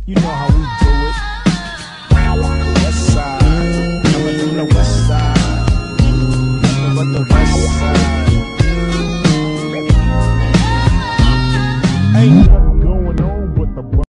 You know how we do it. West side, coming from the west side, nothing but the west side.